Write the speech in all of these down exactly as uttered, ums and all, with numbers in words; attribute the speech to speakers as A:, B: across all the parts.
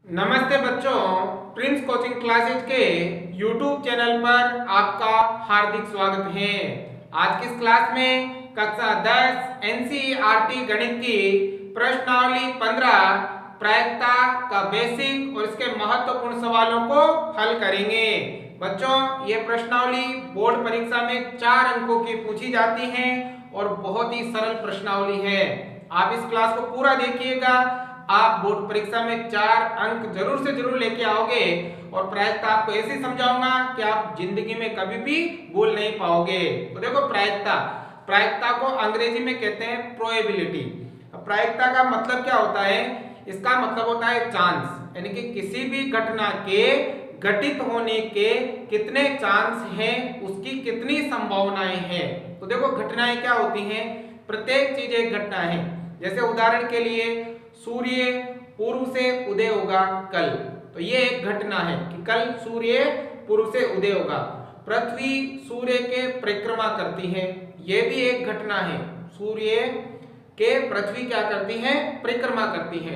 A: नमस्ते बच्चों, Prince coaching classes के यूट्यूब चैनल पर आपका हार्दिक स्वागत है। आज की इस क्लास में कक्षा दस एनसीईआरटी गणित की प्रश्नावली पंद्रह प्रायिकता का बेसिक और इसके महत्वपूर्ण सवालों को हल करेंगे। बच्चों, ये प्रश्नावली बोर्ड परीक्षा में चार अंकों की पूछी जाती है और बहुत ही सरल प्रश्नावली है। आप इस क्लास को पूरा देखिएगा, आप बोर्ड परीक्षा में चार अंक जरूर से जरूर लेके आओगे और प्रायिकता आपको ऐसे समझाऊंगा कि आप जिंदगी में कभी भी भूल नहीं पाओगे। तो देखो, प्रायिकता प्रायिकता को अंग्रेजी में कहते हैं प्रोबेबिलिटी। प्रायिकता का मतलब क्या होता है? इसका मतलब होता है चांस, यानी कि किसी भी घटना के घटित होने के कितने चांस हैं, उसकी कितनी संभावनाएं हैं। तो देखो, घटनाएं क्या होती हैं? प्रत्येक चीज एक घटना है। जैसे उदाहरण के लिए सूर्य पूर्व से उदय होगा कल, तो ये एक घटना है कि कल सूर्य पूर्व से उदय होगा। पृथ्वी सूर्य के परिक्रमा करती है, ये भी एक घटना है। सूर्य के पृथ्वी क्या करती है? परिक्रमा करती है।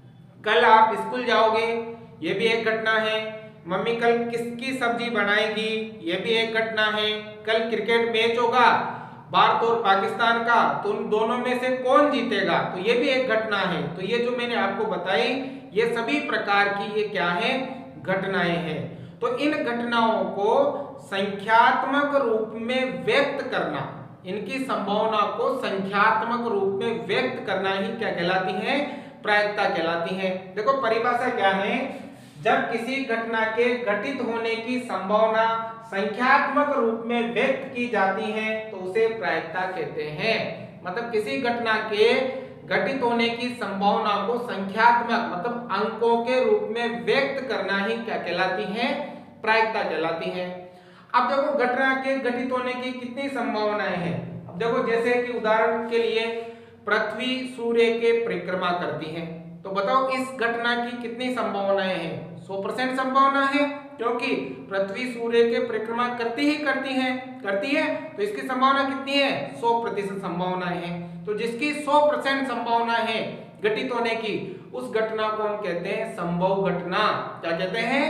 A: कल आप स्कूल जाओगे, ये भी एक घटना है। मम्मी कल किसकी सब्जी बनाएगी, ये भी एक घटना है। कल क्रिकेट मैच होगा भारत और पाकिस्तान का, तो उन दोनों में से कौन जीतेगा, तो ये भी एक घटना है। तो ये जो मैंने आपको बताई, ये सभी प्रकार की ये क्या है? घटनाएं हैं। तो इन घटनाओं को संख्यात्मक रूप में व्यक्त करना, इनकी संभावना को संख्यात्मक रूप में व्यक्त करना ही क्या कहलाती है? प्रायिकता कहलाती है। देखो, परिभाषा क्या है? जब किसी घटना के घटित होने की संभावना संख्यात्मक रूप में व्यक्त की जाती है तो उसे प्रायिकता कहते हैं। मतलब किसी घटना के घटित होने की संभावना को संख्यात्मक मतलब अंकों के रूप में व्यक्त करना ही क्या कहलाती है? प्रायिकता कहलाती है। अब देखो, घटना के घटित होने की कितनी संभावनाएं हैं। अब देखो, जैसे कि उदाहरण के लिए पृथ्वी सूर्य के परिक्रमा करती है, तो बताओ इस घटना की कितनी संभावनाएं हैं? सौ परसेंट संभावना है, क्योंकि पृथ्वी सूर्य के परिक्रमा करती ही करती है करती है तो इसकी संभावना कितनी है? सौ प्रतिशत संभावना है। तो जिसकी सौ परसेंट संभावना है घटित होने की, उस घटना को हम कहते हैं संभव घटना। क्या कहते हैं?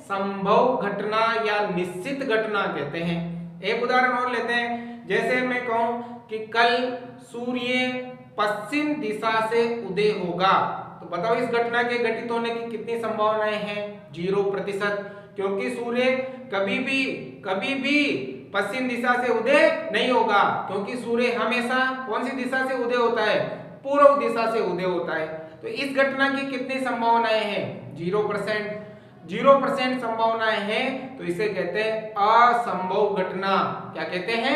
A: संभव घटना या निश्चित घटना कहते हैं। एक उदाहरण और लेते हैं। जैसे मैं कहूं कि कल सूर्य पश्चिम दिशा से उदय होगा, तो बताओ इस घटना के घटित होने की कितनी संभावनाएं हैं? जीरो प्रतिशत, क्योंकि सूर्य कभी भी कभी भी पश्चिम दिशा से उदय नहीं होगा, क्योंकि सूर्य हमेशा कौन सी दिशा से उदय होता है? पूर्व दिशा से उदय होता है। तो इस घटना की कितनी संभावनाएं हैं? जीरो परसेंट जीरो परसेंट संभावनाएं हैं, तो इसे कहते हैं असंभव घटना। क्या कहते हैं?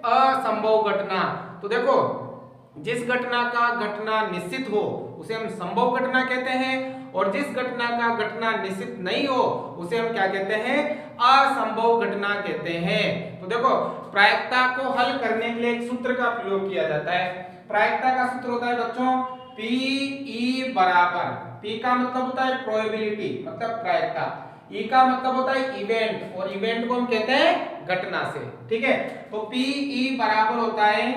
A: असंभव घटना। तो देखो, जिस घटना का घटना निश्चित हो उसे हम संभव घटना कहते हैं, और जिस घटना का घटना निश्चित नहीं हो उसे हम क्या कहते हैं? असंभव घटना कहते हैं। तो देखो, प्रायिकता को हल करने के लिए एक सूत्र का प्रयोग किया जाता है। प्रायिकता का सूत्र होता है बच्चों पी ई बराबर, पी का मतलब होता है प्रोबेबिलिटी मतलब प्रायिकता, ई का मतलब होता है इवेंट, और इवेंट को हम कहते हैं घटना से। ठीक है, तो पी ई बराबर होता है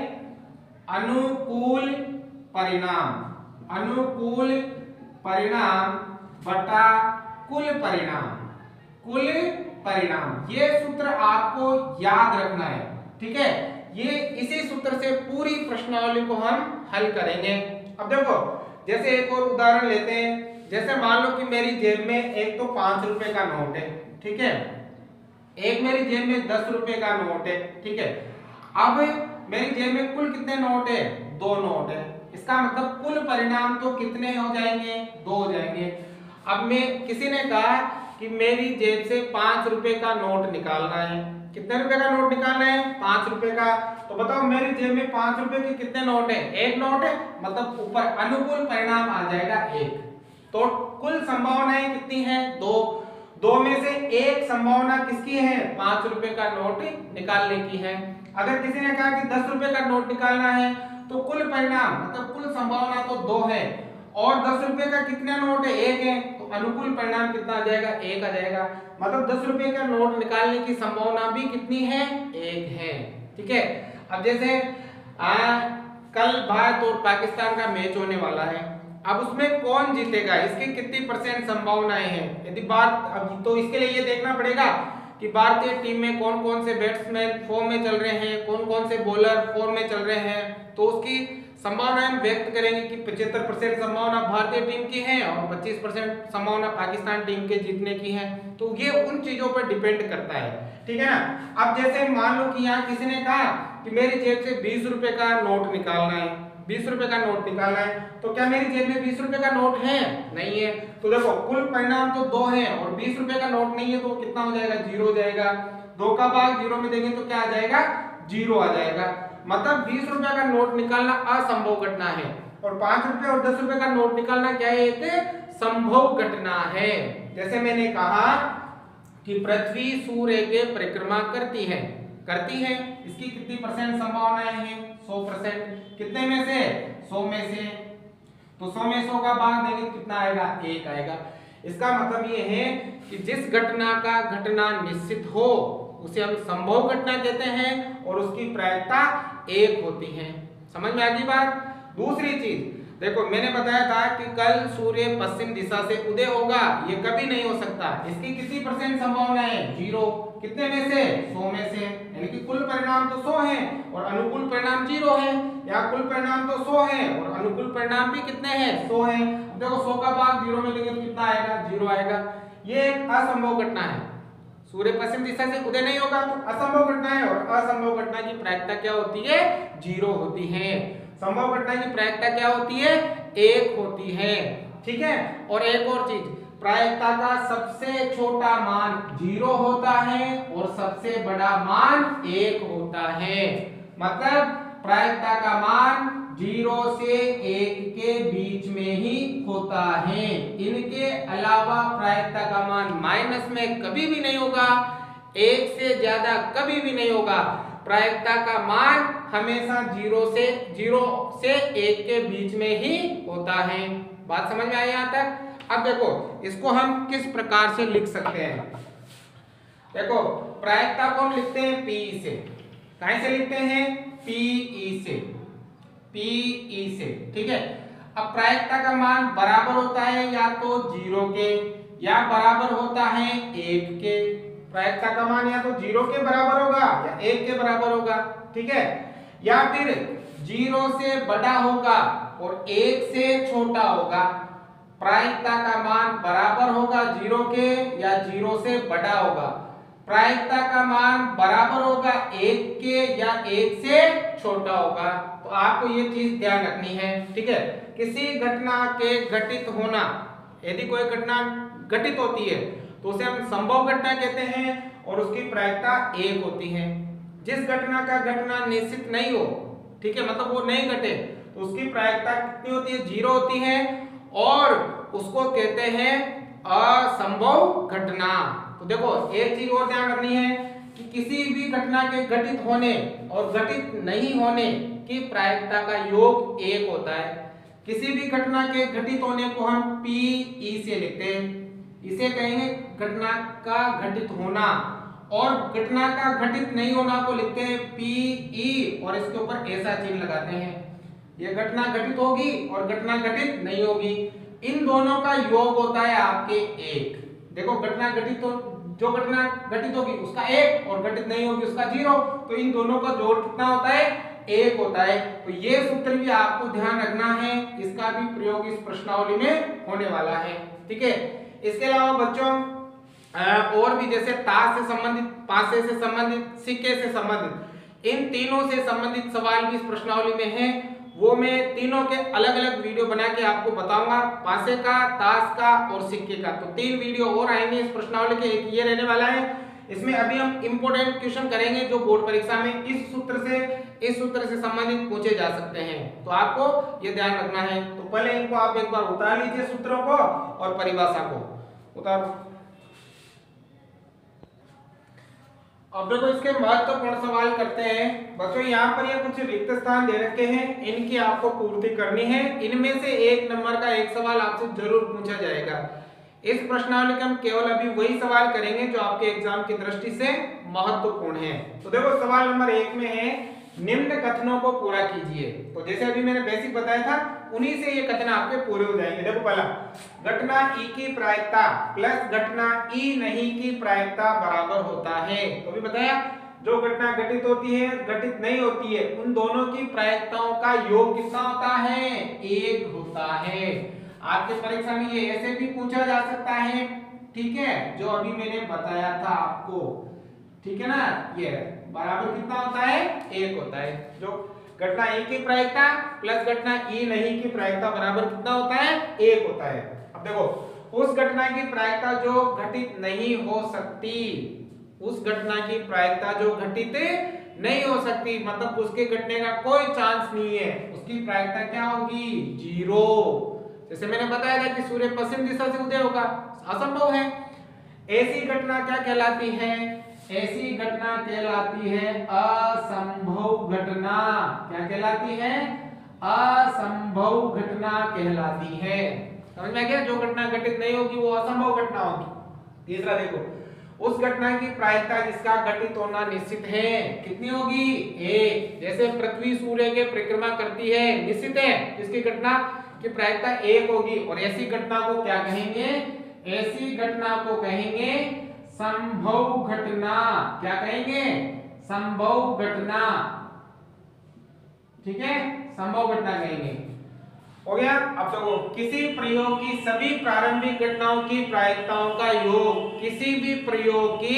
A: अनुकूल परिणाम, अनुकूल परिणाम बटा कुल परिणाम, कुल परिणाम। ये सूत्र आपको याद रखना है। ठीक है, ये इसी सूत्र से पूरी प्रश्नावली को हम हल करेंगे। अब देखो, जैसे एक और उदाहरण लेते हैं। जैसे मान लो कि मेरी जेब में एक तो पांच रुपए का नोट है, ठीक है, एक मेरी जेब में दस रुपए का नोट है, ठीक है। अब मेरी जेब में कुल कितने नोट है? दो नोट है। इसका मतलब कुल परिणाम तो कितने हो जाएंगे? दो हो जाएंगे। अब मैं किसी ने कहा कि मेरी जेब से पांच रुपए का नोट निकालना है। कितने रुपए का नोट निकालना है? पांच रुपए का। तो बताओ मेरी जेब में पांच रुपए के कितने नोट है? एक नोट है, मतलब ऊपर अनुकूल परिणाम आ जाएगा एक। तो कुल संभावनाएं कितनी है? दो। दो में से एक संभावना किसकी है? पांच रुपए का नोट निकालने की है। अगर किसी ने कहा कि दस रुपए का नोट निकालना है, तो कुल परिणाम मतलब कुल संभावना तो दो है, और दस रुपए का कितना नोट है? एक है, तो अनुकूल परिणाम कितना आ जाएगा? एक आ जाएगा। मतलब दस रुपए का नोट निकालने की संभावना भी कितनी है? एक है। ठीक है। अब जैसे आ, कल भारत और पाकिस्तान का मैच होने वाला है, अब उसमें कौन जीतेगा, इसकी कितनी परसेंट संभावनाएं हैं। यदि बात अब तो इसके लिए ये देखना पड़ेगा कि भारतीय टीम में कौन कौन से बैट्समैन फॉर्म में चल रहे हैं, कौन कौन से बॉलर फॉर्म में चल रहे हैं, तो उसकी संभावनाएं व्यक्त करेंगे कि पचहत्तर परसेंट संभावना भारतीय टीम की है और पच्चीस परसेंट संभावना पाकिस्तान टीम के जीतने की है। तो ये उन चीजों पर डिपेंड करता है, ठीक है ना। अब जैसे मान लो कि यहाँ किसी ने कहा कि मेरी जेब से बीस रुपए का नोट निकालना है, बीस रुपए का नोट निकालना है, तो क्या मेरी जेब में बीस रुपए का नोट है? नहीं है। तो देखो कुल परिणाम तो दो है और बीस रुपए का नोट नहीं है, तो कितना हो जाएगा, जीरो हो जाएगा। दो का भाग जीरो में देंगे तो क्या आ जाएगा, जीरो आ जाएगा। मतलब बीस रुपए का नोट निकालना असंभव घटना है और पांच रुपए और दस रुपए का नोट निकालना क्या है, एक संभव घटना है। जैसे मैंने कहा कि पृथ्वी सूर्य के परिक्रमा करती है, करती है, इसकी कितनी परसेंट संभावनाएं हैं, सौ परसेंट। कितने में से, सौ में से। तो सौ में सौ का भाग देंगे कितना आएगा, एक आएगा। इसका मतलब ये है कि जिस घटना का घटना निश्चित हो उसे हम संभव घटना कहते हैं और उसकी प्रायिकता एक होती है। समझ में आ गई बात। दूसरी चीज देखो, मैंने बताया था कि कल सूर्य पश्चिम दिशा से उदय होगा, ये कभी नहीं हो सकता। इसकी कितनी परसेंट संभावना है, जीरो। कितने में से, सौ में से। यानी कि कुल परिणाम तो सौ है और अनुकूल परिणाम जीरो है, या कुल परिणाम तो सौ है और अनुकूल परिणाम भी कितने हैं, सौ है। अब देखो सौ का भाग जीरो में लेंगे तो कितना आएगा, जीरो आएगा। ये एक असंभव घटना है, सूर्य पश्चिम दिशा से उदय नहीं होगा तो असंभव घटना है और असंभव घटना की प्रायिकता क्या होती है, जीरो होती है। संभव घटना की प्रायिकता क्या होती है, एक होती है, ठीक है। और एक और चीज, प्रायिकता का सबसे छोटा मान जीरो होता है और सबसे बड़ा मान एक होता है। मतलब प्रायिकता का मान जीरो से एक के बीच में ही होता है। इनके अलावा प्रायिकता का मान माइनस में कभी भी नहीं होगा, एक से ज्यादा कभी भी नहीं होगा। प्रायिकता का मान हमेशा जीरो से जीरो से एक के बीच में ही होता है। बात समझ में आई यहाँ तक। अब देखो इसको हम किस प्रकार से लिख सकते हैं। देखो प्रायिकता को हम लिखते हैं पी से। कहां से लिखते हैं, पी से, पी से, ठीक है। अब प्रायिकता का मान बराबर होता है या तो जीरो के या बराबर होता है एक के। प्रायिकता का मान या तो जीरो के बराबर होगा या एक के बराबर होगा, ठीक है। या फिर जीरो से बड़ा होगा और एक से छोटा होगा। प्रायिकता का मान बराबर होगा जीरो के या जीरो से बड़ा होगा। प्रायिकता का मान बराबर होगा एक के या एक से छोटा होगा। तो आपको ये चीज ध्यान रखनी है, ठीक है। किसी घटना के घटित होना, यदि कोई घटना घटित होती है तो उसे हम संभव घटना कहते हैं और उसकी प्रायिकता एक होती है। जिस घटना का घटना निश्चित नहीं हो, ठीक है, मतलब वो नहीं घटे, तो उसकी प्रायिकता कितनी होती है, जीरो होती है और उसको कहते हैं असंभव घटना। तो देखो एक चीज और ध्यान रखनी है कि किसी भी घटना के घटित होने और घटित नहीं होने की प्रायिकता का योग एक होता है। किसी भी घटना के घटित होने को हम पी ई से लिखते हैं, इसे कहेंगे घटना का घटित होना, और घटना का घटित नहीं होना को लिखते हैं पी ई और इसके ऊपर ऐसा चिन्ह लगाते हैं। ये घटना घटित होगी और घटना घटित नहीं होगी, इन दोनों का योग होता है आपके एक। देखो घटना घटित हो, जो घटना घटित होगी उसका एक और घटित नहीं होगी उसका जीरो, तो इन दोनों का जोड़ कितना होता है, एक होता है। तो ये सूत्र भी आपको ध्यान रखना है, इसका भी प्रयोग इस प्रश्नावली में होने वाला है, ठीक है। इसके अलावा बच्चों और भी जैसे ताश से संबंधित, पासे से संबंधित, सिक्के से संबंधित, इन तीनों से संबंधित सवाल भी इस प्रश्नावली में है। वो मैं तीनों के अलग अलग वीडियो बना के आपको बताऊंगा, पासे का, ताश का और सिक्के का। तो तीन वीडियो और आएंगे इस प्रश्नावली के, एक ये रहने वाला है। इसमें अभी हम इंपोर्टेंट क्वेश्चन करेंगे जो बोर्ड परीक्षा में इस सूत्र से इस सूत्र से संबंधित पूछे जा सकते हैं, तो आपको ये ध्यान रखना है। तो पहले इनको आप एक बार उतार लीजिए सूत्रों को और परिभाषा को उतारो। अब देखो इसके महत्वपूर्ण सवाल करते हैं बच्चों। यहाँ पर ये कुछ रिक्त स्थान दे रखे हैं, इनकी आपको पूर्ति करनी है। इनमें से एक नंबर का एक सवाल आपसे जरूर पूछा जाएगा। इस प्रश्नावली का हम केवल अभी वही सवाल करेंगे जो आपके एग्जाम की दृष्टि से महत्वपूर्ण है। तो देखो सवाल नंबर एक में है निम्न कथनों को पूरा कीजिए। तो जैसे अभी मैंने बेसिक बताया था उन्हीं से ये कथन आपके पूरे हो जाएंगे। देखो पहला, घटना ई की प्रायिकता प्लस घटना ई नहीं की प्रायिकता बराबर होता है। तो भी बताया जो घटना घटित होती है घटित नहीं होती है उन दोनों की प्रायिकताओं का योग कितना होता है, एक होता है। आपके परीक्षा में ये ऐसे भी पूछा जा सकता है, ठीक है, जो अभी मैंने बताया था आपको, ठीक है ना, ये बराबर कितना होता है, एक होता है। जो घटना ई की प्रायिकता प्लस घटना ई नहीं की प्रायिकता बराबर कितना होता है, एक होता है। अब देखो उस घटना की प्रायिकता जो घटित नहीं हो सकती, उस घटना की प्रायिकता जो घटित नहीं हो सकती, मतलब उसके घटने का कोई चांस नहीं है, उसकी प्रायिकता क्या होगी, जीरो। जैसे मैंने बताया था कि सूर्य पश्चिम दिशा से उदय होगा, असंभव है। ऐसी घटना क्या कहलाती है, ऐसी घटना कहलाती है असंभव घटना। क्या कहलाती है, असंभव घटना कहलाती है। समझ में आ गया, जो घटना घटित नहीं होगी वो असंभव घटना होगी। तीसरा देखो, उस घटना की प्रायिकता जिसका घटित होना निश्चित है कितनी होगी, एक। जैसे पृथ्वी सूर्य के परिक्रमा करती है, निश्चित है इसकी घटना की प्रायिकता एक होगी। और ऐसी घटना को क्या कहेंगे, ऐसी घटना को कहेंगे संभव घटना। क्या कहेंगे, संभव घटना, ठीक है, संभव घटना कहेंगे। हो गया। अब देखो, किसी प्रयोग की सभी प्रारंभिक घटनाओं की प्रायिकताओं का योग, किसी भी प्रयोग की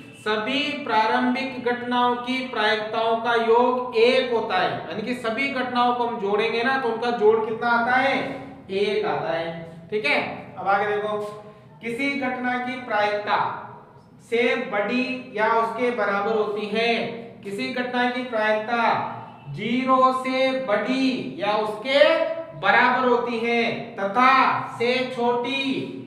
A: सभी प्रारंभिक घटनाओं की प्रायिकताओं का योग एक होता है। यानी कि सभी घटनाओं को हम जोड़ेंगे ना तो उनका जोड़ कितना आता है, एक आता है, ठीक है। अब आगे देखो, किसी घटना की प्रायिकता से बड़ी या उसके बराबर होती है, किसी घटना की प्रायिकता जीरो से बड़ी या उसके बराबर होती है तथा से छोटी,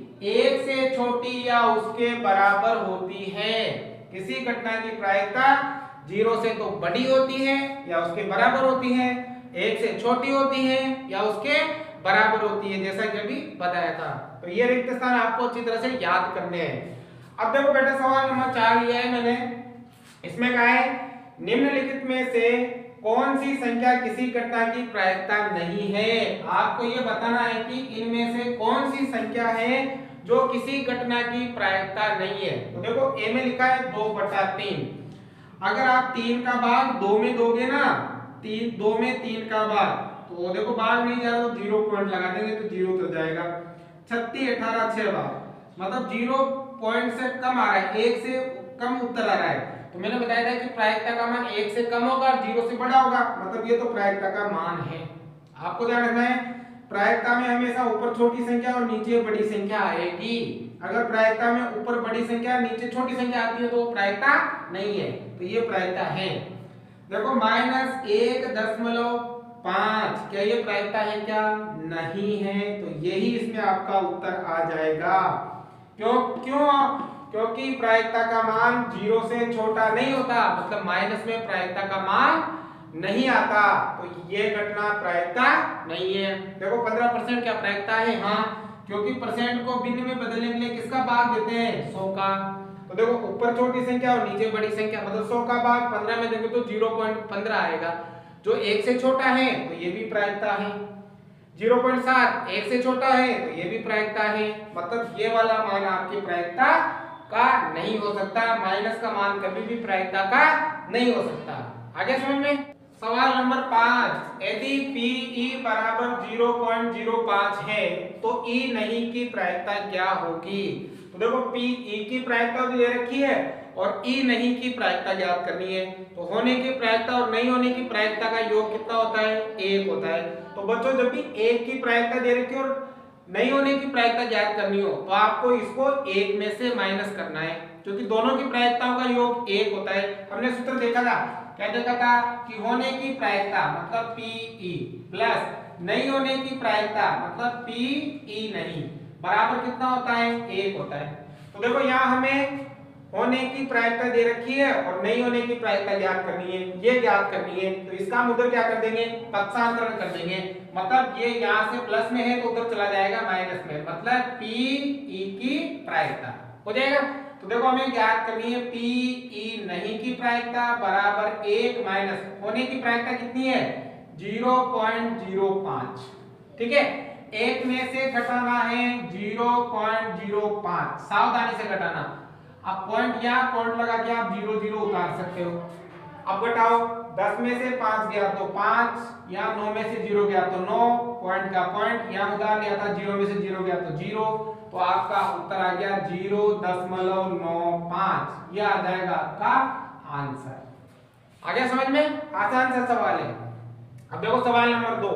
A: एक से छोटी या उसके बराबर होती है। किसी घटना की प्रायिकता जीरो से तो बड़ी होती है या उसके बराबर होती है, एक से छोटी होती है या उसके बराबर होती है, जैसा कि अभी बताया था। तो ये रिक्त स्थान आपको अच्छी तरह से याद करने हैं। अब देखो बेटा, सवाल नंबर चार लिया है मैंने, इसमें कहा है निम्नलिखित में से कौन सी संख्या किसी घटना की प्रायिकता नहीं है। आपको ये बताना है कि इनमें से कौन सी संख्या है जो किसी घटना की प्रायिकता नहीं है। तो देखो ए में लिखा है दो बटा तीन। अगर आप तीन का भाग दो में दोगे ना, तीन दो में तीन का भाग, तो देखो भाग नहीं जा रहा तो जीरो पॉइंट लगा देंगे तो जीरो तो जाएगा। छत्तीस अठारह छह बार, मतलब जीरो पॉइंट से कम आ रहा है, एक से कम उत्तर आ रहा है। तो मैंने बताया था कि प्रायिकता का मान एक से कम होगा और जीरो से बड़ा होगा, मतलब ये तो प्रायिकता का मान है। आपको ध्यान रखना है, प्रायिकता में हमेशा ऊपर छोटी संख्या और नीचे बड़ी संख्या आएगी। अगर प्रायिकता में ऊपर बड़ी संख्या नीचे छोटी संख्या आती है तो वो प्रायिकता नहीं है, तो ये प्रायिकता है। देखो माइनस एक दशमलव पांच, क्या ये प्रायिकता है, क्या नहीं है, तो यही इसमें आपका उत्तर आ जाएगा। क्यों क्यों क्योंकि प्रायिकता का मान जीरो से छोटा नहीं होता, मतलब माइनस में प्रायिकता का मान नहीं आता, तो ये घटना प्रायिकता नहीं है। देखो पंद्रह परसेंट क्या प्रायिकता है, हाँ, क्योंकि परसेंट को भिन्न में बदलने के लिए किसका भाग देते हैं, सौ का। तो देखो ऊपर छोटी संख्या और नीचे बड़ी संख्या, मतलब सौ का भाग पंद्रह में देंगे तो जीरो पॉइंट पंद्रह आएगा, जो एक से छोटा है तो ये भी प्रायिकता है। जीरो पॉइंट सात एक से छोटा है तो ये भी प्रायिकता है, मतलब ये वाला मान आपकी प्रायिकता का नहीं हो सकता। माइनस का मान कभी भी प्रायिकता का नहीं हो सकता। आगे समझ में। सवाल नंबर पांच, यदि पीई बराबर जीरो पॉइंट जीरो पांच है तो ई नहीं की प्रायिकता क्या होगी। तो देखो पीई की प्रायिकता तो दे रखी है और ई नहीं की प्रायिकता ज्ञात करनी है। तो होने की प्रायिकता और नहीं होने की प्रायिकता का योग कितना होता है, एक होता है। तो बच्चों जब भी एक की प्रायिकता दे रखी है और नहीं होने की प्रायिकता ज्ञात करनी हो तो आपको इसको एक में से माइनस करना है, क्योंकि दोनों की प्रायिकताओं का योग एक होता है। हमने सूत्र देखा था, क्या देखा था कि होने की प्रायिकता मतलब पीई प्लस नहीं होने की प्रायिकता मतलब पीई नहीं बराबर कितना होता है, एक होता है। तो देखो यहाँ हमें होने की प्रायिकता दे रखी है और नहीं होने की प्रायिकता ज्ञात करनी है, ये ज्ञात करनी है। तो इसका हम उधर क्या कर देंगे, पक्षांतरण कर देंगे, मतलब ये यहाँ से प्लस में है तो उधर चला जाएगा माइनस में, मतलब पी ई की प्रायिकता हो जाएगा। तो देखो हमें ज्ञात करनी है पी ई नहीं की प्रायिकता बराबर एक माइनस होने की प्रायिकता कितनी है जीरो पॉइंट जीरो पाँच। ठीक है, एक में से घटाना है जीरो पॉइंट जीरो पाँच, सावधानी से घटाना। अब पॉइंट या पॉइंट लगा के आप जीरो जीरो उतार सकते हो। अब घटाओ, दस में से पाँच गया तो पाँच, या नौ में से जीरो गया तो नौ, पॉइंट का पॉइंट यहाँ उतार लिया था, जीरो में से जीरो गया तो जीरो, तो आपका उत्तर आ गया जीरो दशमलव नौ पाँच। यह आ जाएगा आपका आंसर। आ गया समझ में? आसान सा सवाल है। अब देखो सवाल नंबर दो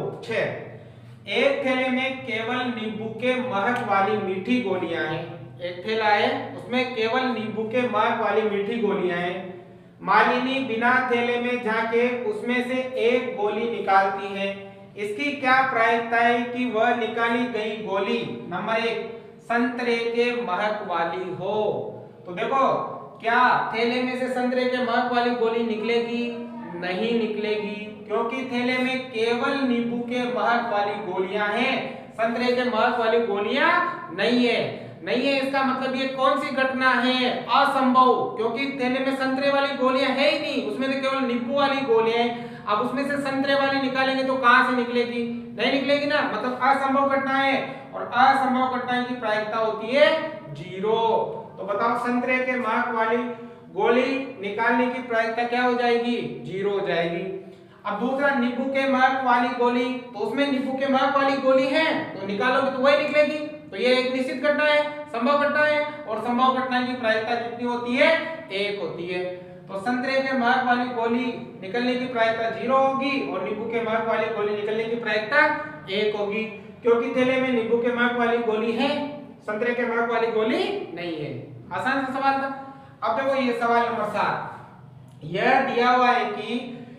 A: छह। एक थैले में केवल नींबू के महक वाली मीठी गोलियां हैं। एक थैला है, उसमें केवल नींबू के महक वाली मीठी गोलियां हैं। मालिनी बिना थैले में झांके उसमें से एक गोली निकालती है। इसकी क्या प्रायिकता है कि वह निकाली गई गोली नंबर एक संतरे के महक वाली हो। तो देखो क्या थैले में से संतरे के महक वाली गोली निकलेगी? नहीं निकलेगी, क्योंकि थैले में केवल नींबू के महक वाली गोलियां हैं, संतरे के महक वाली गोलियां नहीं है। नहीं है इसका मतलब ये कौन सी घटना है? असंभव, क्योंकि थैले में संतरे वाली गोलियां है ही नहीं, उसमें तो केवल नींबू वाली गोलियां हैं। अब उसमें से संतरे वाली निकालेंगे तो कहां से निकलेगी? नहीं निकलेगी ना, मतलब असंभव घटना है, और असंभव घटना की प्रायिकता होती है जीरो। तो बताओ संतरे के महक वाली गोली निकालने की प्रायिकता क्या हो जाएगी? जीरो हो जाएगी। अब दूसरा नींबू के महक वाली गोली, तो उसमें नींबू के महक वाली गोली है तो निकालोगे तो वही निकलेगी। तो ये एक निश्चित घटना है, संभव घटना है, और संभव घटना की प्रायिकता कितनी होती है? एक होती है। तो संतरे के महक वाली गोली निकलने की प्रायिकता जीरो होगी और नींबू के महक वाली गोली निकलने की प्रायिकता एक होगी, क्योंकि थैले में नींबू के महक वाली गोली है, संतरे के महक वाली गोली नहीं है। आसान सा सवाल था। अब देखो ये सवाल नंबर सात। यह दिया हुआ है कि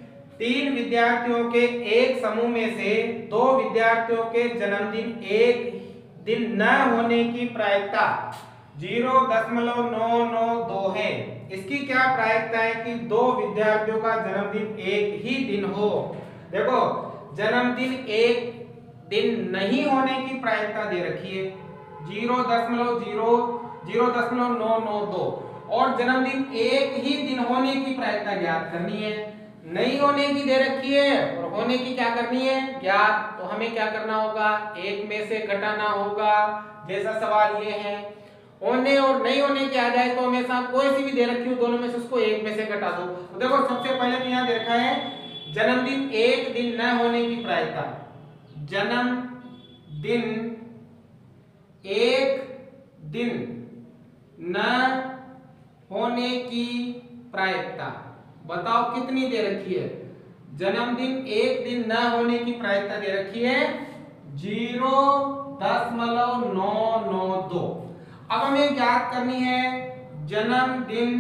A: तीन विद्यार्थियों के एक समूह में से दो विद्यार्थियों के जन्मदिन एक दिन न होने की प्रायिकता जीरो दशमलव नौ नौ दो है। इसकी क्या प्रायिकता है कि दो विद्यार्थियों का जन्मदिन एक ही दिन हो? देखो जन्मदिन एक दिन नहीं होने की प्रायिकता दे रखी है जीरो दशमलव जीरो जीरो दशमलव नौ नौ दो, और जन्मदिन एक ही दिन होने की प्रायिकता ज्ञात करनी है। नहीं होने की दे रखी है और होने की क्या करनी है? ज्ञात। तो हमें क्या करना होगा? एक में से घटाना होगा। जैसा सवाल ये है, होने और नहीं होने की आ जाए तो हमेशा कोई सी भी दे रखी हो दोनों में से उसको एक में से घटा दो। तो देखो सबसे पहले तो यहाँ दे रखा है जन्मदिन एक दिन न होने की प्रायिकता। जन्मदिन एक दिन न होने की प्रायिकता बताओ कितनी दे रखी है? जन्मदिन एक दिन न होने की प्रायिकता दे रखी है जीरो दशमलव नौ नौ दो। अब हमें ज्ञात करनी है जन्मदिन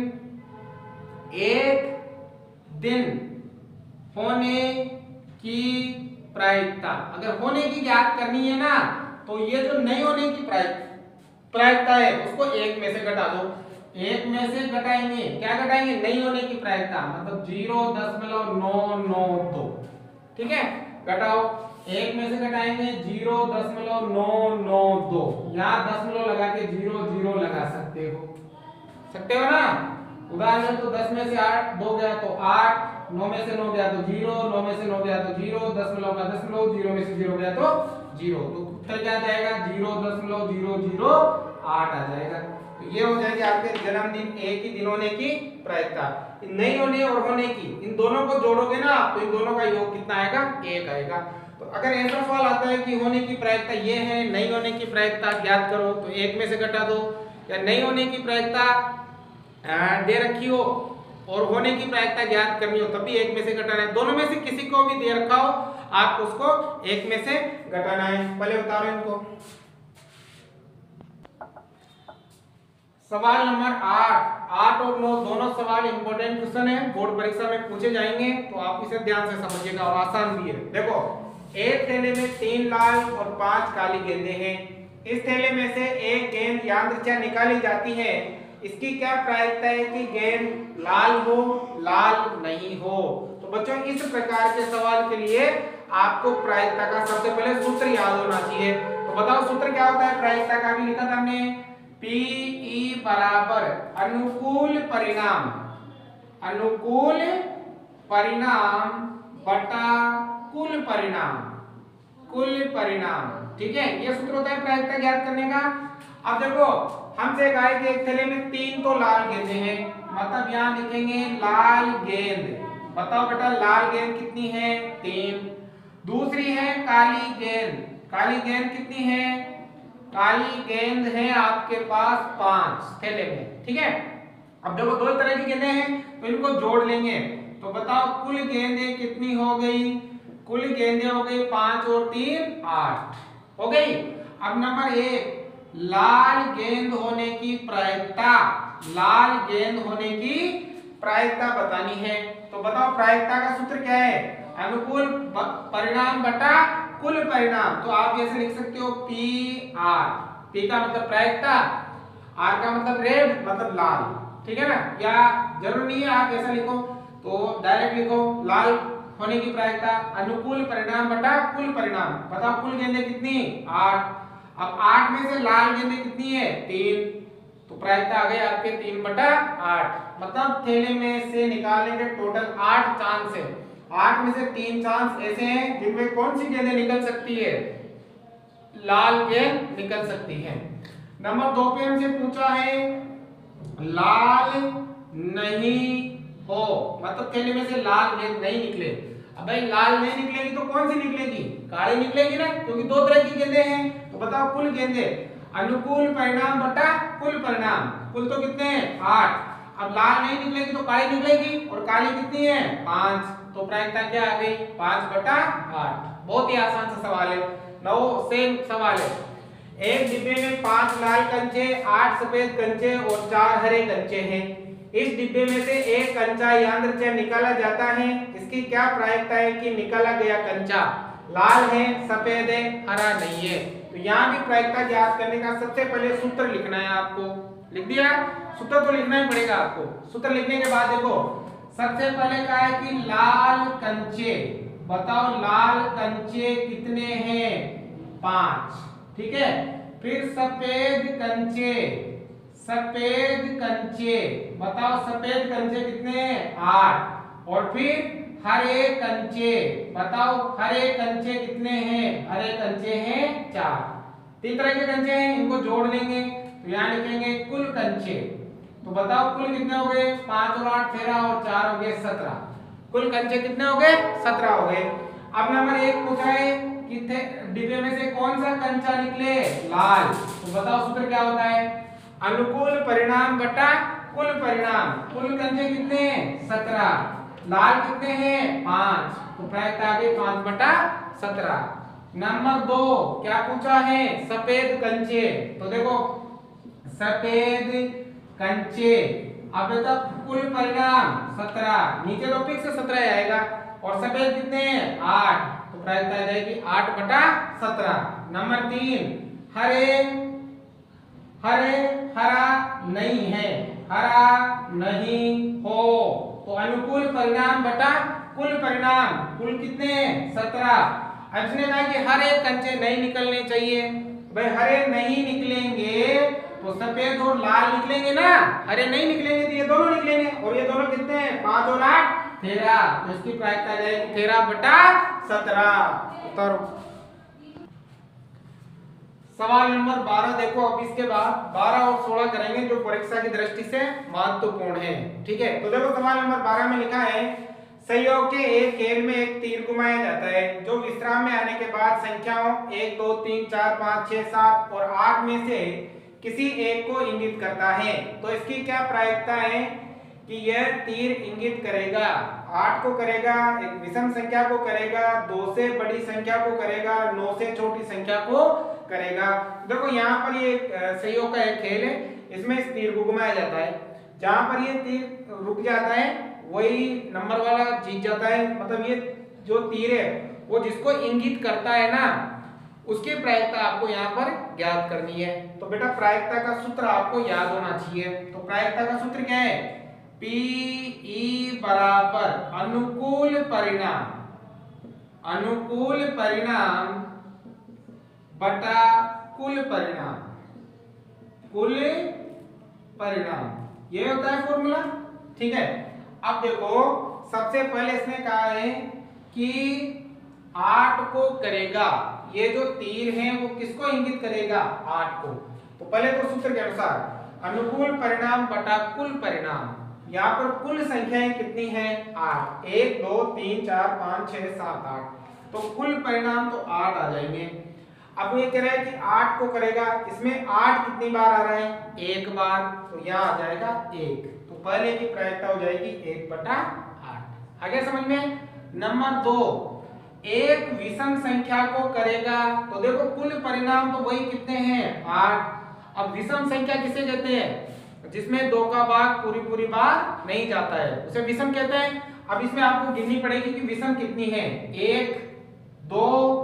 A: एक दिन होने की प्रायिकता। अगर होने की ज्ञात करनी है ना, तो ये जो नहीं होने की प्रायिकता है उसको एक में से घटा दो। एक में से घटाएंगे, क्या घटाएंगे? नहीं होने की प्रायिकता, मतलब जीरो दशमलव नौ नौ दो। ठीक है, घटाओ, एक में से घटाएंगे जीरो दशमलव नौ नौ दो। यहाँ दशमलव लगा के जीरो जीरो लगा सकते हो सकते हो ना। उदाहरण तो दस में से आठ दो गया तो आठ, नौ में से नौ गया तो जीरो, नौ में से नौ गया तो जीरो, दशमलव का दशमलव, जीरो में से जीरो गया तो जीरो। तो उत्तर क्या जाएगा? जीरो दशमलव जीरो जीरो आठ आ जाएगा। तो ये हो जाएगी आपके जन्मदिन एक ही दिन होने की प्रायिकता। नहीं होने और होने की, इन दोनों को जोड़ोगे ना तो इन दोनों का योग कितना आएगा? एक आएगा। तो अगर ऐसा सवाल आता है कि होने की प्रायिकता ये है, नहीं होने की प्रायिकता ज्ञात करो, तो एक में से घटा दो। या नहीं होने की प्रायिकता दे रखी हो और होने की प्रायिकता ज्ञात करनी हो, तब भी एक में से घटाना है। दोनों में से किसी को भी दे रखा हो, आपको उसको एक में से घटाना है। पहले बता रहे इनको। सवाल नंबर आठ आठ और नौ दोनों सवाल इंपॉर्टेंट क्वेश्चन है, बोर्ड परीक्षा में पूछे जाएंगे, तो आप इसे ध्यान से समझिएगा और आसान भी है। देखो एक थैले में तीन लाल और पांच काली गेंदें हैं। इस थैले में से एक गेंद यांत्रिक निकाली जाती है। इसकी क्या प्रायिकता है कि गेंद लाल हो, लाल नहीं हो? तो बच्चों इस प्रकार के सवाल के लिए आपको प्रायिकता का सबसे पहले सूत्र याद होना चाहिए। तो बताओ सूत्र क्या होता है प्रायिकता का? भी लिखा था हमने, पी ई बराबर अनुकूल परिणाम, अनुकूल परिणाम बटा कुल परिणाम, कुल परिणाम। ठीक है, ये सूत्र होता है प्रायिकता ज्ञात करने का। अब देखो हमसे कहा है कि एक थैले में तीन तो लाल गेंदें हैं, मतलब यहां लिखेंगे लाल गेंद। बताओ बेटा लाल गेंद कितनी है? तीन। दूसरी है काली गेंद, काली गेंद कितनी है? काली गेंद है आपके पास पांच थैले में। ठीक है, अब देखो दो तरह की गेंदें हैं तो इनको जोड़ लेंगे, तो बताओ कुल गेंदें कितनी हो गई? कुल गेंदें हो गई पांच और तीन आठ हो गई। अब नंबर एक, लाल गेंद होने की प्रायिकता, लाल गेंद होने की प्रायिकता बतानी है। तो बताओ प्रायिकता का सूत्र क्या है? अनुकूल परिणाम बटा कुल परिणाम। तो आप ऐसे लिख सकते हो पी आर, पी का मतलब प्रायिकता, आर का मतलब रेड मतलब लाल। ठीक है ना, या जरूर नहीं है आप ऐसा लिखो, तो डायरेक्ट लिखो लाल होने की प्रायिकता अनुकूल परिणाम बटा कुल परिणाम। बताओ कुल गेंदें कितनी? आठ। अब आठ में से लाल गेंदें कितनी है? तीन, तो प्रायिकता आ गई आपके तीन बटा आठ। मतलब थैले में से निकालने के टोटल आठ चांस है, आठ में से तीन चांस ऐसे हैं जिनमें कौन सी गेंदें निकल सकती है? लाल गेंद निकल सकती है। नंबर दो पे हमसे पूछा है लाल नहीं हो, मतलब थैले में से लाल गेंद नहीं निकले। अब भाई लाल नहीं निकलेगी तो कौन सी निकलेगी? काली निकलेगी ना, क्योंकि दो तरह की गेंदें हैं। तो बताओ कुल गेंदें अनुकूल परिणाम बटा कुल परिणाम, कुल तो कितने हैं? आठ। अब लाल नहीं निकलेगी तो काली निकलेगी, और काली कितनी है? पांच। तो प्रायिकता क्या आ गई? पांच बटा आठ। बहुत ही आसान सा सवाल है। नौ सेम सवाल है। एक डिब्बे में पांच लाल कंचे, आठ सफेद कंचे और चार हरे कंचे हैं। इस डिब्बे में से एक कंचा यांत्र से निकाला जाता है, इसकी क्या प्रायिकता है कि निकाला गया कंचा लाल है, सफेद है, हरा नहीं है? तो यहाँ भी प्रायिकता ज्ञात करने का सबसे पहले सूत्र लिखना है आपको। लिख दिया? सूत्र तो लिखना ही पड़ेगा आपको। सूत्र लिखने के बाद देखो सबसे पहले कहा है कि लाल कंचे, बताओ लाल कंचे कितने हैं? पांच। ठीक है, फिर सफेद कंचे, सफेद कंचे, बताओ सफेद कंचे कितने हैं? आठ। और फिर हरे कंचे, बताओ हरे कंचे कितने हैं? हरे कंचे हैं चार। तीन तरह के कंचे हैं, इनको जोड़ लेंगे तो यहाँ लिखेंगे कुल कंचे। तो बताओ कुल कितने हो गए? पांच और आठ तेरह और चार हो गए सत्रह। कुल कंचे कितने हो गए? सत्रह हो गए। अब नंबर एक पूछा है कि डिब्बे में से कौन सा कंचा निकले? लाल। तो बताओ सूत्र क्या होता है? अनुकूल परिणाम बटा कुल परिणाम। कुल कंचे कितने हैं? सत्रह। लाल कितने हैं? पांच। तो प्रायिकता आ गई पांच बटा सत्रह। नंबर दो क्या पूछा है? सफेद कंचे। तो देखो सफेद कंचे, अब तक कुल परिणाम सत्रह, नीचे तो फिक्स सत्रह आएगा, और सफेद कितने हैं? आठ। तो प्रायिकता आ जाएगी आठ बटा सत्रह। नंबर तीन हरे, हरे हरा नहीं है, हरा नहीं हो। तो अनुकूल परिणाम बटा कुल परिणाम, कुल कितने? सत्रह। अब इसने कहा कि हरे कंचे नहीं निकलने चाहिए। भाई हरे नहीं निकलेंगे तो सफेद और लाल निकलेंगे ना, हरे नहीं निकलेंगे तो ये दोनों निकलेंगे, और ये दोनों कितने हैं? पांच और आठ तेरह। तो इसकी प्रायिकता आ जाएगी तेरह बटा सत्रह। उत्तर सवाल नंबर बारह देखो। अब इसके बाद बारह और सोलह करेंगे जो परीक्षा की दृष्टि से महत्वपूर्ण है। ठीक है, तो देखो सवाल नंबर बारह में लिखा है संयोग के एक खेल में एक तीर घुमाया जाता है जो विश्राम में आने के बाद संख्याओं एक दो तीन चार पाँच छह सात और आठ में से किसी एक को इंगित करता है। तो इसकी क्या प्रायिकता है कि यह तीर इंगित करेगा? आठ को करेगा, एक विषम संख्या को करेगा, दो से बड़ी संख्या को करेगा, नौ से छोटी संख्या को करेगा। देखो यहाँ पर ये संयोग का एक खेल है, इसमें इस तीर को घुमाया जाता है, जहां पर ये तीर रुक जाता है वही नंबर वाला जीत जाता है। मतलब ये जो तीर है वो जिसको इंगित करता है ना, उसकी प्रायिकता आपको यहाँ पर ज्ञात करनी है। तो बेटा प्रायिकता का सूत्र आपको याद होना चाहिए। तो प्रायिकता का सूत्र क्या है? पी ई बराबर अनुकूल परिणाम, अनुकूल परिणाम बटा कुल परिणाम, कुल परिणाम, ये होता है फॉर्मूला। ठीक है, अब देखो सबसे पहले इसने कहा है कि आठ को करेगा, ये जो तीर है वो किसको इंगित करेगा, आठ को। तो पहले तो सूत्र के अनुसार अनुकूल परिणाम बटा कुल परिणाम, यहाँ पर कुल संख्याएं कितनी हैं, आठ, एक दो तीन चार पाँच छह सात आठ, तो कुल परिणाम तो आठ आ जाएंगे। अब ये कह रहा है कि आठ को करेगा, इसमें आठ कितनी बार आ रहा है, एक बार, तो यहाँ आ जाएगा एक, तो पहले की प्रायिकता हो जाएगी एक बटा आठ। आगे समझ में। नंबर दो, एक विषम संख्या को करेगा, तो देखो कुल परिणाम तो वही कितने हैं, आठ। अब विषम संख्या किसे कहते हैं, जिसमें दो का भाग पूरी पूरी बार नहीं जाता है, उसे विषम कहते हैं। अब इसमें आपको गिननी पड़ेगी कि विषम कितनी है, एक दो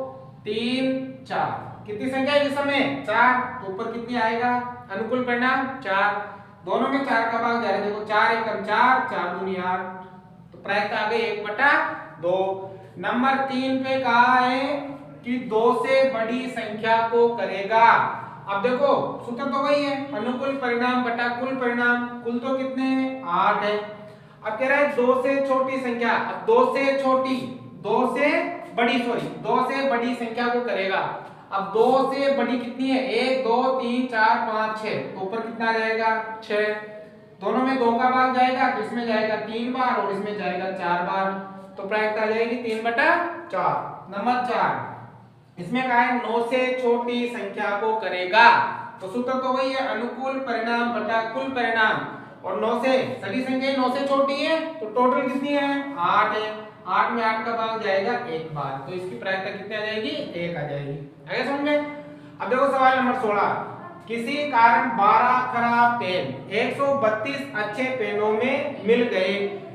A: तीन चार, कितनी संख्या है विषम में, चार, तो ऊपर कितनी आएगा अनुकूल परिणाम, चार। दोनों में चार का भाग जा रहा है, देखो चार एकम चार, चार दूनी आठ, तो प्रायिकता आ गई एक बटा दो। नंबर तीन पे कहा है कि दो से बड़ी संख्या को करेगा। अब देखो सूत्र तो वही है, अनुकूल परिणाम बटा कुल परिणाम, कुल तो कितने हैं, आठ है। अब कह रहा है दो से छोटी संख्या, अब दो से छोटी, दो से बड़ी, सॉरी दो से बड़ी संख्या को करेगा। अब दो से बड़ी कितनी है, एक दो तीन चार पाँच छह, तो ऊपर कितना जाएगा, छह। दोनों में दो का भाग जाएगा, तो इसमें जाएगा तीन बार और इसमें जाएगा चार बार, तो प्रायिकता आ जाएगी तीन बटा चार। नंबर चार, इसमें कहा है नौ से छोटी संख्या को करेगा, तो सूत्र तो वही है, अनुकूल परिणाम बटा कुल परिणाम, और नौ से सभी संख्याएं नौ से छोटी है, तो टोटल कितनी है, आठ है। आठ में आठ का भाग जाएगा एक बार, तो इसकी प्रायिकता कितनी आ जाएगी, एक आ जाएगी। आगे समझ में। अब देखो सवाल नंबर सोलह, किसी कारण बारह खराब पेन एक सौ बत्तीस अच्छे पेनों में मिल गए,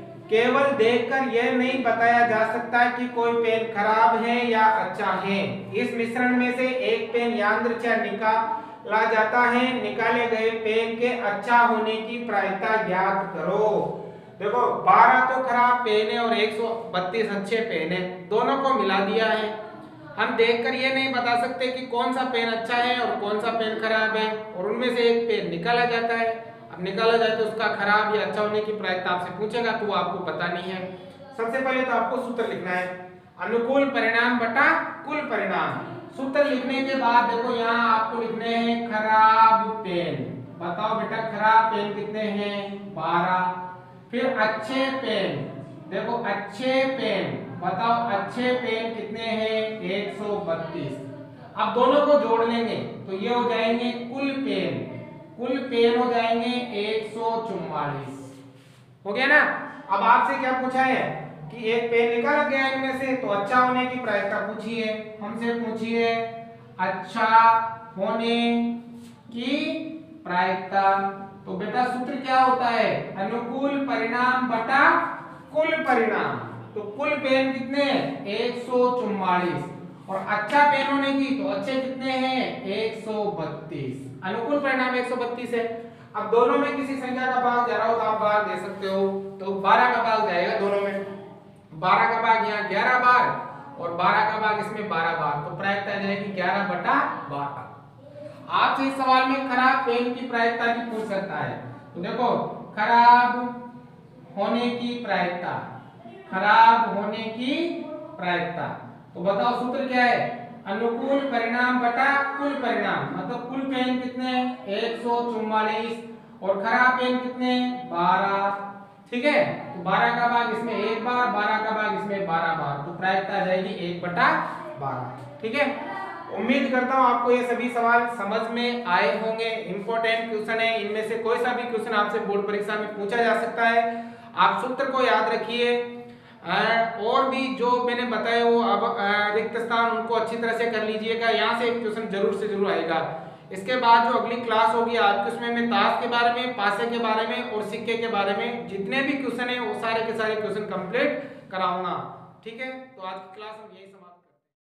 A: केवल देखकर यह नहीं बताया जा सकता कि कोई पेन खराब है या अच्छा है। इस मिश्रण में से एक पेन यादृच्छिक निकाला जाता है, निकाले गए पेन के अच्छा होने की प्रायिकता ज्ञात करो। देखो बारह तो खराब पेन है और एक सौ बत्तीस अच्छे पेन है, दोनों को मिला दिया है। हम देखकर ये नहीं बता सकते कि कौन सा पेन अच्छा है और कौन सा पेन खराब है, और उनमें से एक पेन निकाला जाता है। अब निकाला जाए तो उसका खराब या अच्छा होने की प्रायिकता आपसे पूछेगा, तो आपको पता नहीं है। सबसे पहले तो आपको सूत्र लिखना है, अनुकूल परिणाम बटा कुल परिणाम। सूत्र लिखने के बाद देखो यहाँ आपको लिखने हैं खराब पेन, बताओ बेटा खराब पेन कितने हैं, बारह। फिर अच्छे पेन, देखो अच्छे पेन, बताओ अच्छे पेन कितने हैं, एक सौ बत्तीस। अब दोनों को जोड़ लेंगे तो ये हो जाएंगे कुल पेन, कुल पेन हो जाएंगे एक सौ चौवालीस। हो गया ना। अब आपसे क्या पूछा है कि एक पेन निकाला गया इनमें से, तो अच्छा होने की प्रायिकता पूछी है, हमसे पूछी है अच्छा होने की प्रायिकता। तो बेटा सूत्र क्या होता है, अनुकूल परिणाम बटा कुल परिणाम। तो कुल पेन कितने हैं, एक सौ चौवालीस, और अच्छा पेन होने की तो अच्छे कितने हैं, एक सौ बत्तीस। अनुकूल परिणाम एक सौ बत्तीस है। अब दोनों में किसी संख्या का भाग जा रहा हो तो आप भाग दे सकते हो, तो बारह का भाग जाएगा दोनों में, बारह का भाग यहाँ ग्यारह बार और बारह का भाग इसमें बारह बार, तो प्रायिकता आ जाएगी ग्यारह बटा बारह। आपसे इस सवाल में खराब पेन की प्रायिकता भी पूछ सकता है, तो देखो खराब होने की प्रायिकता, खराब होने की प्रायिकता, तो बताओ सूत्र क्या है, अनुकूल परिणाम बटा कुल परिणाम। मतलब कुल पेन कितने हैं, एक सौ चौवालीस, और खराब पेन कितने हैं, बारह। ठीक है, तो बारह का भाग इसमें एक बार, बारह का भाग इसमें बारह बार, तो प्रायिकता आ जाएगी एक बटा बारह। ठीक है, उम्मीद करता हूँ आपको ये सभी सवाल समझ में आए होंगे। इंपॉर्टेंट क्वेश्चन है, इनमें से कोई सा भी क्वेश्चन आपसे बोर्ड परीक्षा में पूछा जा सकता है। आप सूत्र को याद रखिए, और भी जो मैंने बताया वो अब रिक्त स्थान उनको अच्छी तरह से कर लीजिएगा। यहाँ से एक क्वेश्चन जरूर से जरूर आएगा। इसके बाद जो अगली क्लास होगी आपके, उसमें मैं ताश के बारे में, पासे के बारे में और सिक्के के बारे में जितने भी क्वेश्चन है वो सारे के सारे क्वेश्चन कंप्लीट कराऊंगा। ठीक है, तो आज की क्लास हम यही समाप्त